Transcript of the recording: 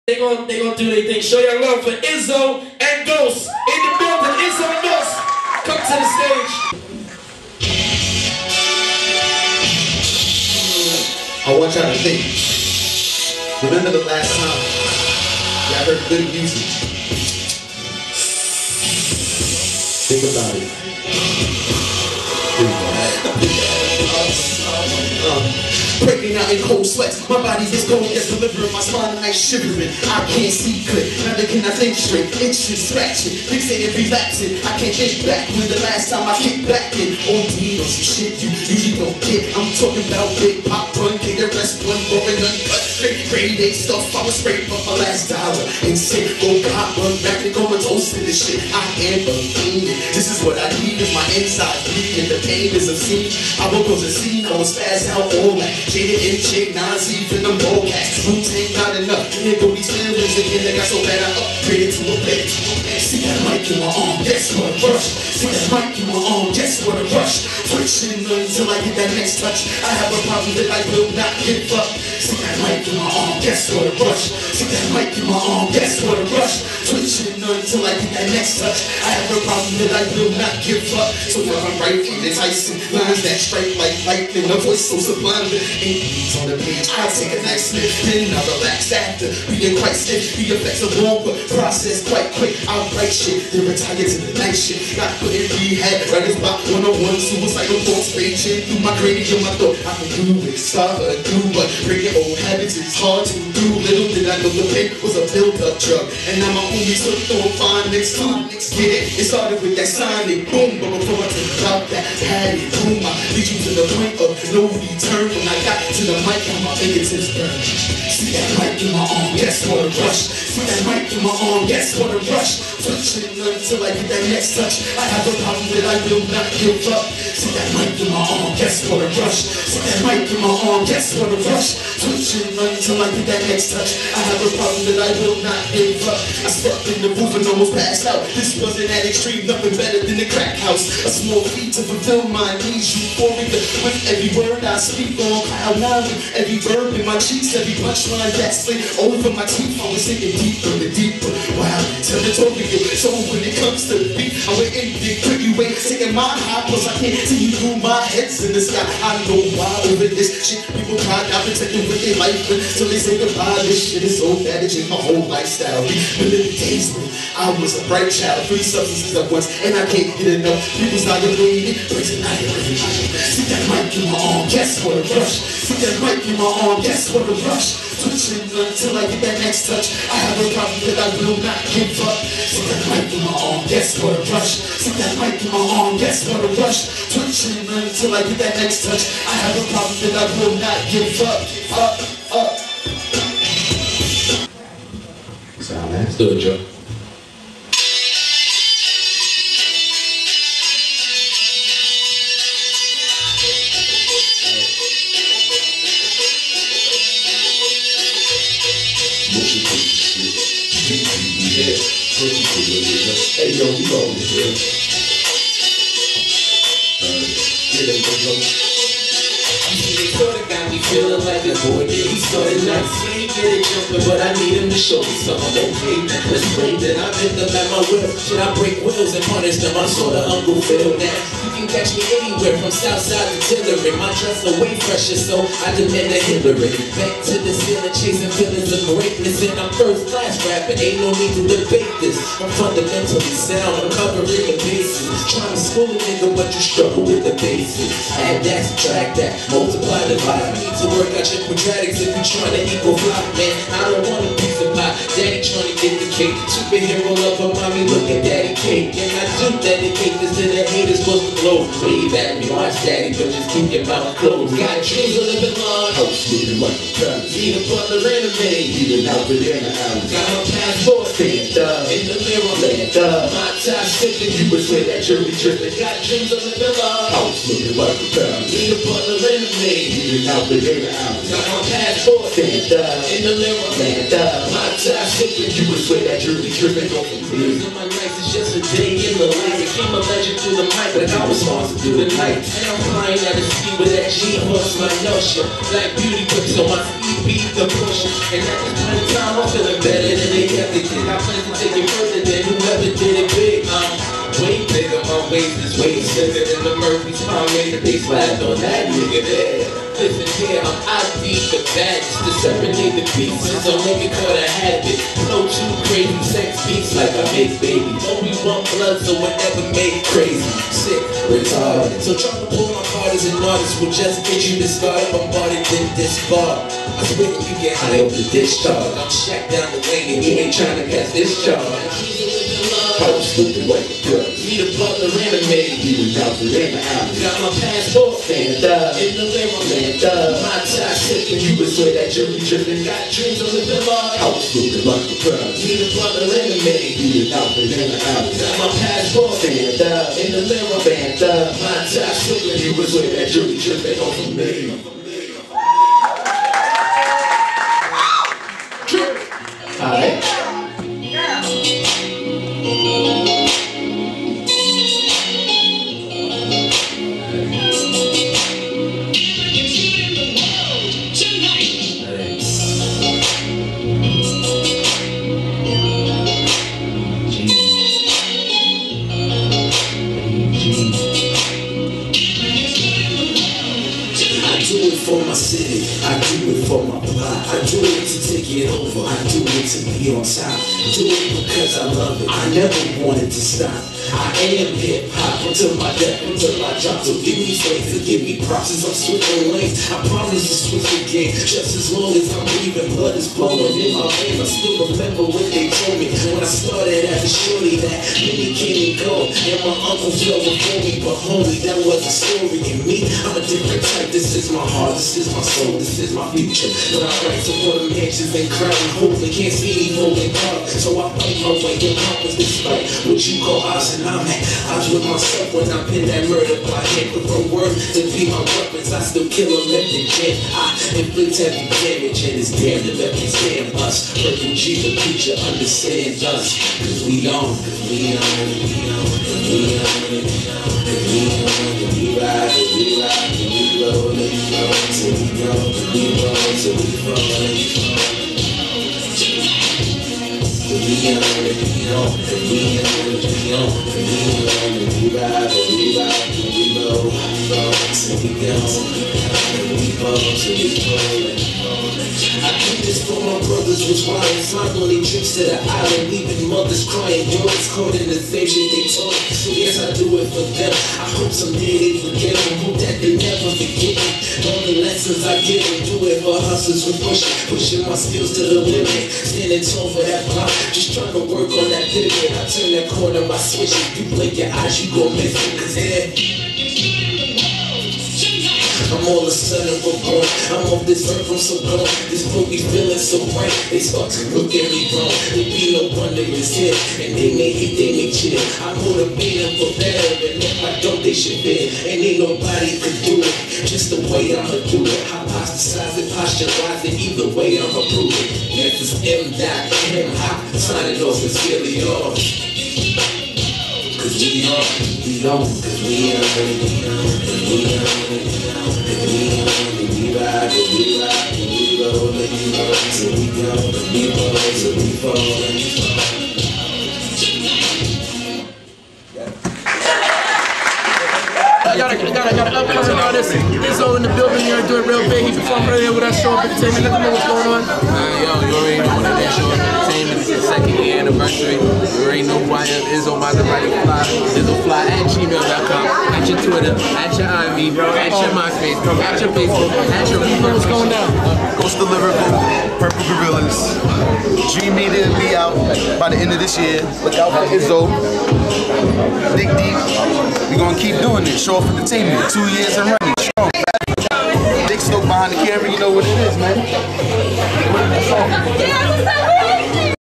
They gonna do their thing. Show your love for Izzo and Ghost in the building. Izzo and Ghost, come to the stage. I want y'all to think. Remember the last time y'all heard good music? Think about it. Breaking out in cold sweats, my body is cold as delivering, my spine nice shivering. I can't see clear, neither can I think straight. Itching, scratching, fixated, relapsing. I can't think back when the last time I kicked back in. OD on some shit you usually don't get. I'm talking about big pop, run, kick the rest, one boring, uncut, straight, grade A stuff. I was straight for my last dollar. Insane, go pop, run back and comatose to this shit. I am believing. This is what I need, is my inside bleeding. The pain is obscene. I will cause a scene, I was fast out all that. Jaded in chick, Nazi, from them ball cats. Wu-Tang not enough. Here go these feelings again. They got so bad I upgraded to a bitch. See that mic in my arm, guess what a rush. See that mic in my arm, guess what a rush. Twitching until I get that next touch. I have a problem that I will not give up. See that mic in my arm, guess what a rush. See that mic in my arm, guess what a rush. Twitching until I get that next touch. I have a problem that I will not give up. So now I'm writing enticing lines that strike like lightning. A voice so sublime. On the page, I'll take a nice sniff, then I'll relax after being quite stiff. The effects are long, but process quite quick. I'll write shit, then retire to the night shit. Got put in rehab, right as about 101. Suicidal thoughts raging through my cranium. I thought I could do it, start a do, but breaking old habits is hard to do. Little did I know the pain was a built-up drug, and now my homies slipped on fine next time. Get it? It started with that sonic boom, but before I took out that had it boom, I lead you to the point of no return. When I got to the mic and my fingertips burn. See that mic in my arm, guess what a rush. See that mic in my arm, guess what a rush. Twitching until I get that next touch. I have a problem that I will not give up. See that mic in my arm, guess what a rush. See that mic in my arm, guess what a rush. Twitching until I get that next touch. I have a problem that I will not give up. I stepped in the booth and almost passed out. This wasn't that extreme, nothing better than the crack house. A small feat to fulfill my needs, euphoria with every word I speak on cloud nine. Every verb in my cheeks, every punchline that slid over my teeth. I was sinking deeper and deeper. Wow, territorial. So when it comes to the beat, I went in big quick. You ain't taking my high, plus I can't see you through my head's in the sky. I know why over this shit people try not protecting with their life until they say goodbye. This shit is so bad it changed my whole lifestyle. Remember the days when I was a bright child, 3 substances at once, and I can't get enough. People started bleeding, breaking out every night. See that mic in my arm, guess what a rush. See that mic in my arm, guess what a rush. Twitching until I get that next touch. I have a problem that I will not give up. See that mic in my arm, guess what a rush. See that mic in my arm, guess what a rush. Twitching until I get that next touch. I have a problem that I will not give up. Sound man, let's do it, Joe. Hey yo, we go with this. He sorta got me feeling like a boy. He started like sleep, get it jumping, but I need him to show me something. Okay, let's play that. I've been up at my will. Should I break wheels and punish them? I'm sorta Uncle Phil now. You can catch me anywhere from Southside to Tillery. My dress away fresher, so I demand a Hillary. Back to the ceiling, chasing feelings of greatness, and I'm first class rapping. Ain't no need to debate this. I'm fundamentally sound, I'm covering the bases. Trying to school a nigga, but you struggle with the basics. Add that, subtract that, multiply, divide. I need to work out your quadratics if you're trying to equal fly, man. I don't want a piece of pie. Daddy trying to get the cake. Superhero lover, mommy, look at daddy cake. And I do dedicate this to the haters, supposed to blow. Wave at me, watch daddy, but just keep your mouth closed. Got dreams of living large, house looking like a palace. Need a butler and a maid, need an outfit and an alley. Got my passport, stand up, in the mirror, land up. My tie sipping, you would swear that jury dripping. Got dreams of living large, house looking like a palace. Need a butler and a maid, need an outfit and an alley. Got my passport, stand up, in the mirror, land up. My tie sipping, you would swear that jury dripping. On my nights, it's just a day in the life. became a legend through the mic, but I was lost through the night. And I'm flying at the speed with that G-horse, my notion. Black beauty puts on my speed, beat the push. And at this point in time, I'm feeling better than they ever did. I plan to take it further than whoever did it big. Way bigger, my waist is way bigger than the Murphy's Pomade that they slapped on that nigga there. Listen here, I'm ID the baddest to separate the pieces, don't make it call a habit. Flow too crazy, sex beats like I make babies. Only one blood, so whatever made crazy. Sick, retarded. So trying to pull my card as an artist will just get you discarded, bombarded, then disbarred. I swear that you get high off the discharge. I'm shacked down the lane and you ain't trying to catch this charge. How stupid, what the girl? Need a butler and a maid. You out the river out. Got my passport, stand up. In the river, stand up. My tie sipping, you was with that jury dripping. Got dreams of living large. How stupid, like the girl? Need a butler and a maid. You out the river out. Got my passport, stand up. In the river, stand up. My tie sipping, you was with that jury dripping on the maid. Alright. For my city, I do it for my pride. I do it to take it over, I do it to be on top. Do it because I love it, I never wanted to stop. I am hip-hop until my death, until I drop. So give me faith and give me props as I'm switching lanes. I promise to switch the game, just as long as I'm breathing. Blood is flowing in my veins. I still remember what they told me when I started as a shorty, that many came and go, and my uncle fell before me. But homie, that was a story in me. I'm a different type, this is my heart, this is my soul, this is my future. But I write to for the mansions and crown, hope they can't see me holding up. So I fight my way in compass despite what you call odds, and I'm at odds with myself when I pin that murder by hand. But from word to be my weapons, I still kill them if they can. I inflict heavy damage and it's damn to let me stand us. Purple G, the future understands us. Cause we on, cause we on, we on, we on, we ride, we ride, we roll, till we go, we roll, till we fall, we on, we on, we on, we on, we ride, we ride, we roll, till we go, we fall, till we fall. I do this for my brothers was wild, flying on their trips to the island, leaving mothers crying, boys caught in the same shit they taught. So yes, I do it for them. I hope someday they forget me, hope that they never forget me. All the lessons I give them, do it for hustlers who pushing my skills to the limit. Standing tall for that block, just trying to work on that pivot. I turn that corner by switching. You blink your eyes, you gon' miss it, cause I'm all of a sudden reborn. I'm off this earth, I'm so gone. This book be feeling so bright. They start to look at me wrong. It be no wonder it's here. And they may hate, they may chill. I motivate them for better. And if I don't, they should fit. And ain't nobody could do it just the way I'ma do it. Hypothesize it, posturize it. Either way, I'ma prove it. Yes, it's M.Dot, M.Hop. Sign it off, it's really off. Cause we on, cause we on, we ride, we roll, till we go, we roll, till we fall. I got an upcoming artist, Izzo in the building here doing real big. He performed earlier with us, Show Up Entertainment. Let them know what's going on. Yo, you already know what it is, Show Up Entertainment. It's the 2nd year anniversary. You already know who I am, Izzo Maserati Fly, IzzoFly@gmail.com, at your Twitter, at your IV, at your MySpace, at your Facebook, at your what's going down? Ghost Deliverable, Purple Gorillas. Dream Media will be out by the end of this year. Look out for Izzo. Dig deep. We gonna keep doing it. Show Up Entertainment. 2 years and running. Strong. Big Snoke behind the camera. You know what it is, man.